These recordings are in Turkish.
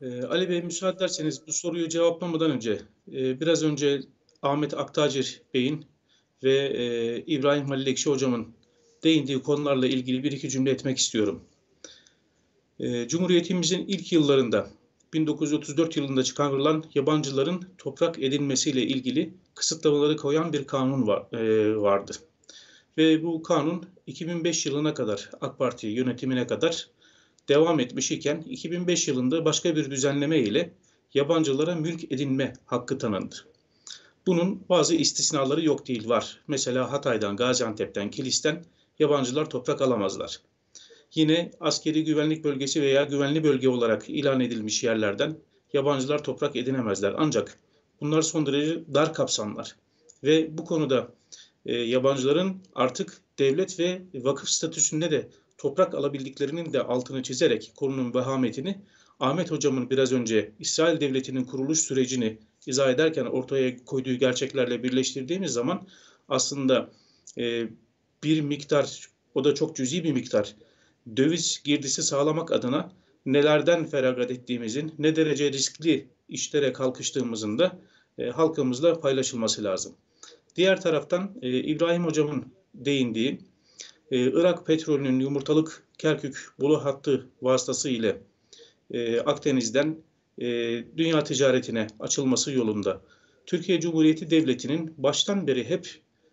Ali Bey, müsaade ederseniz bu soruyu cevaplamadan önce biraz önce Ahmet Aktacir Bey'in ve İbrahim Halil Ekşi hocamın değindiği konularla ilgili bir iki cümle etmek istiyorum. Cumhuriyetimizin ilk yıllarında 1934 yılında çıkarılan yabancıların toprak edinmesiyle ilgili kısıtlamaları koyan bir kanun vardı. Ve bu kanun 2005 yılına kadar, AK Parti yönetimine kadar devam etmiş iken 2005 yılında başka bir düzenleme ile yabancılara mülk edinme hakkı tanındı. Bunun bazı istisnaları yok değil, var. Mesela Hatay'dan, Gaziantep'ten, Kilis'ten yabancılar toprak alamazlar. Yine askeri güvenlik bölgesi veya güvenli bölge olarak ilan edilmiş yerlerden yabancılar toprak edinemezler. Ancak bunlar son derece dar kapsamlar ve bu konuda yabancıların artık devlet ve vakıf statüsünde de toprak alabildiklerinin de altını çizerek konunun vehametini, Ahmet hocamın biraz önce İsrail Devleti'nin kuruluş sürecini izah ederken ortaya koyduğu gerçeklerle birleştirdiğimiz zaman aslında bir miktar, o da çok cüzi bir miktar, döviz girdisi sağlamak adına nelerden feragat ettiğimizin, ne derece riskli işlere kalkıştığımızın da halkımızla paylaşılması lazım. Diğer taraftan İbrahim hocamın değindiği Irak petrolünün Yumurtalık Kerkük boru hattı vasıtasıyla Akdeniz'den dünya ticaretine açılması yolunda Türkiye Cumhuriyeti Devleti'nin baştan beri hep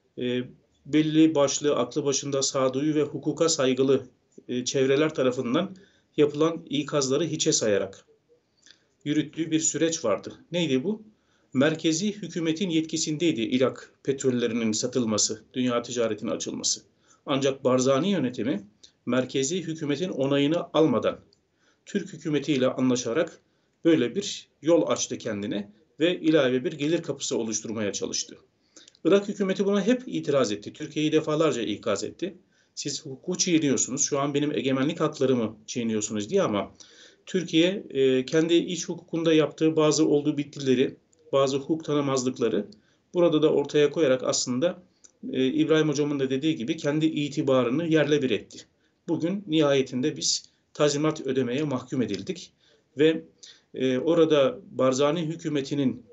belli başlı, aklı başında sağduyu ve hukuka saygılı çevreler tarafından yapılan ikazları hiçe sayarak yürüttüğü bir süreç vardı. Neydi bu? Merkezi hükümetin yetkisindeydi Irak petrollerinin satılması, dünya ticaretine açılması. Ancak Barzani yönetimi merkezi hükümetin onayını almadan Türk hükümetiyle anlaşarak böyle bir yol açtı kendine ve ilave bir gelir kapısı oluşturmaya çalıştı. Irak hükümeti buna hep itiraz etti. Türkiye'yi defalarca ikaz etti. Siz hukuku çiğniyorsunuz, şu an benim egemenlik haklarımı çiğniyorsunuz diye, ama Türkiye kendi iç hukukunda yaptığı bazı oldu bittileri, bazı hukuk tanımazlıkları burada da ortaya koyarak aslında İbrahim hocamın da dediği gibi kendi itibarını yerle bir etti. Bugün nihayetinde biz tazminat ödemeye mahkum edildik ve orada Barzani hükümetinin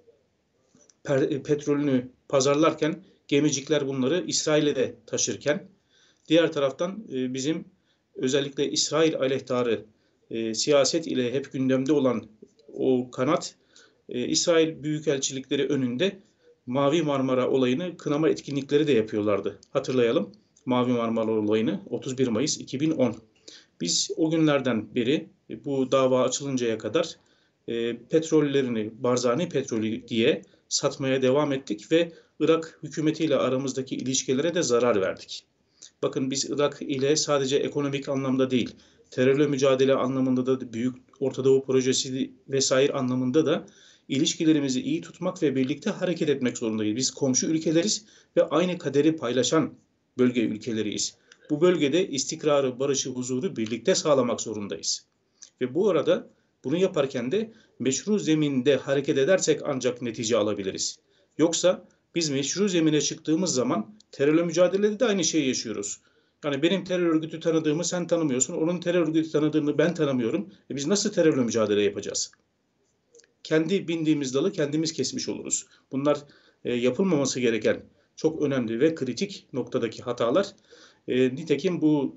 petrolünü pazarlarken gemicikler bunları İsrail'e de taşırken, diğer taraftan bizim özellikle İsrail aleyhtarı siyaset ile hep gündemde olan o kanat İsrail büyükelçilikleri önünde Mavi Marmara olayını kınama etkinlikleri de yapıyorlardı. Hatırlayalım Mavi Marmara olayını, 31 Mayıs 2010. Biz o günlerden beri bu dava açılıncaya kadar petrollerini Barzani petrolü diye satmaya devam ettik ve Irak hükümetiyle aramızdaki ilişkilere de zarar verdik. Bakın, biz Irak ile sadece ekonomik anlamda değil, terörle mücadele anlamında da, Büyük Orta Doğu Projesi vesaire anlamında da ilişkilerimizi iyi tutmak ve birlikte hareket etmek zorundayız. Biz komşu ülkeleriz ve aynı kaderi paylaşan bölge ülkeleriyiz. Bu bölgede istikrarı, barışı, huzuru birlikte sağlamak zorundayız. Ve bu arada bunu yaparken de meşru zeminde hareket edersek ancak netice alabiliriz. Yoksa biz meşru zemine çıktığımız zaman terörle mücadelede de aynı şeyi yaşıyoruz. Yani benim terör örgütü tanıdığımı sen tanımıyorsun, onun terör örgütü tanıdığını ben tanımıyorum. Biz nasıl terörle mücadele yapacağız? Kendi bindiğimiz dalı kendimiz kesmiş oluruz. Bunlar yapılmaması gereken çok önemli ve kritik noktadaki hatalar. Nitekim bu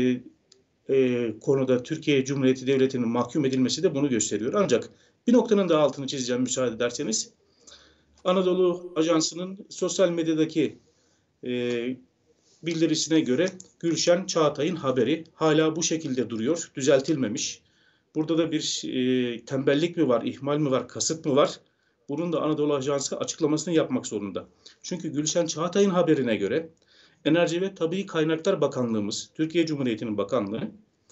konuda Türkiye Cumhuriyeti Devleti'nin mahkum edilmesi de bunu gösteriyor. Ancak bir noktanın daha altını çizeceğim müsaade ederseniz. Anadolu Ajansı'nın sosyal medyadaki bildirisine göre Gülşen Çağatay'ın haberi hala bu şekilde duruyor, düzeltilmemiş. Burada da bir tembellik mi var, ihmal mi var, kasıt mı var? Bunun da Anadolu Ajansı açıklamasını yapmak zorunda. Çünkü Gülşen Çağatay'ın haberine göre Enerji ve Tabii Kaynaklar Bakanlığımız, Türkiye Cumhuriyeti'nin bakanlığı,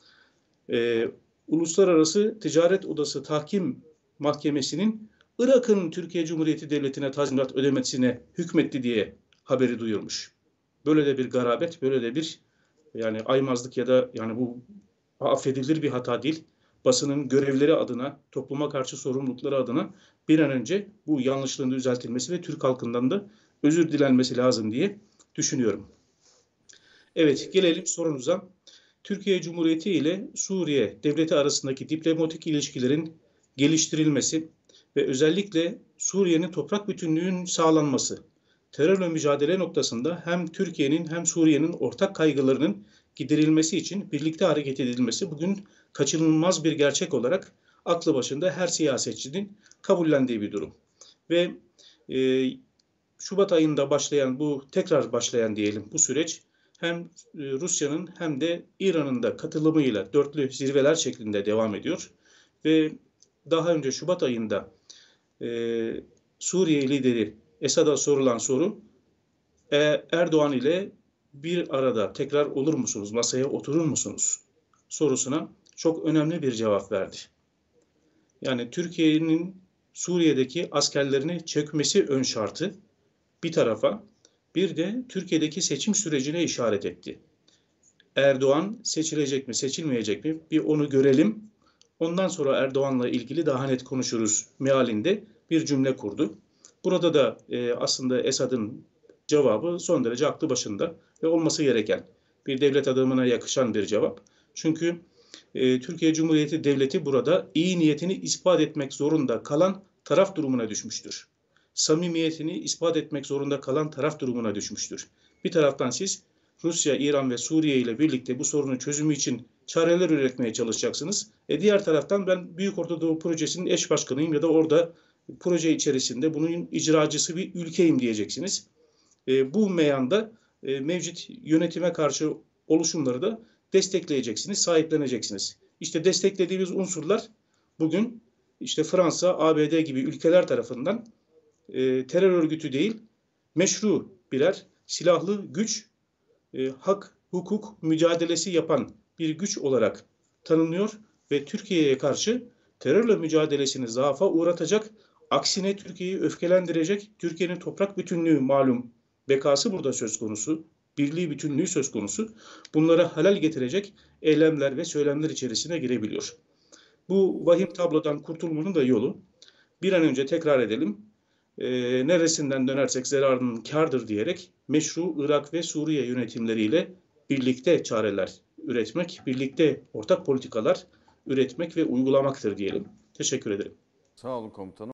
Uluslararası Ticaret Odası Tahkim Mahkemesi'nin Irak'ın Türkiye Cumhuriyeti Devleti'ne tazminat ödemesine hükmetti diye haberi duyurmuş. Böyle de bir garabet, böyle de bir yani aymazlık ya da yani bu affedilir bir hata değil. Basının görevleri adına, topluma karşı sorumlulukları adına bir an önce bu yanlışlığın düzeltilmesi ve Türk halkından da özür dilenmesi lazım diye düşünüyorum. Evet, gelelim sorunuza. Türkiye Cumhuriyeti ile Suriye Devleti arasındaki diplomatik ilişkilerin geliştirilmesi ve özellikle Suriye'nin toprak bütünlüğünün sağlanması, terörle mücadele noktasında hem Türkiye'nin hem Suriye'nin ortak kaygılarının giderilmesi için birlikte hareket edilmesi bugün kaçınılmaz bir gerçek olarak aklı başında her siyasetçinin kabullendiği bir durum. Ve e, Şubat ayında tekrar başlayan diyelim bu süreç hem Rusya'nın hem de İran'ın da katılımıyla dörtlü zirveler şeklinde devam ediyor. Ve daha önce Şubat ayında Suriye lideri Esad'a sorulan soru Erdoğan ile bir arada tekrar olur musunuz, masaya oturur musunuz sorusuna çok önemli bir cevap verdi. Yani Türkiye'nin Suriye'deki askerlerini çekmesi ön şartı bir tarafa, bir de Türkiye'deki seçim sürecine işaret etti. Erdoğan seçilecek mi, seçilmeyecek mi? Bir onu görelim. Ondan sonra Erdoğan'la ilgili daha net konuşuruz mealinde bir cümle kurdu. Burada da aslında Esad'ın cevabı son derece aklı başında ve olması gereken bir devlet adamına yakışan bir cevap. Çünkü Türkiye Cumhuriyeti Devleti burada iyi niyetini ispat etmek zorunda kalan taraf durumuna düşmüştür. Samimiyetini ispat etmek zorunda kalan taraf durumuna düşmüştür. Bir taraftan siz Rusya, İran ve Suriye ile birlikte bu sorunun çözümü için çareler üretmeye çalışacaksınız. Diğer taraftan ben Büyük Orta Doğu Projesi'nin eş başkanıyım ya da orada proje içerisinde bunun icracısı bir ülkeyim diyeceksiniz. Bu meyanda mevcut yönetime karşı oluşumları da destekleyeceksiniz, sahipleneceksiniz. İşte desteklediğimiz unsurlar bugün işte Fransa, ABD gibi ülkeler tarafından terör örgütü değil, meşru birer silahlı güç, hak, hukuk mücadelesi yapan bir güç olarak tanınıyor ve Türkiye'ye karşı terörle mücadelesini zaafa uğratacak, aksine Türkiye'yi öfkelendirecek, Türkiye'nin toprak bütünlüğü malum bekası burada söz konusu, birliği bütünlüğü söz konusu, bunlara halel getirecek eylemler ve söylemler içerisine girebiliyor. Bu vahim tablodan kurtulmanın da yolu, bir an önce tekrar edelim, neresinden dönersek zararının kârdır diyerek meşru Irak ve Suriye yönetimleriyle birlikte çareler üretmek, birlikte ortak politikalar üretmek ve uygulamaktır diyelim. Teşekkür ederim. Sağ olun komutanım.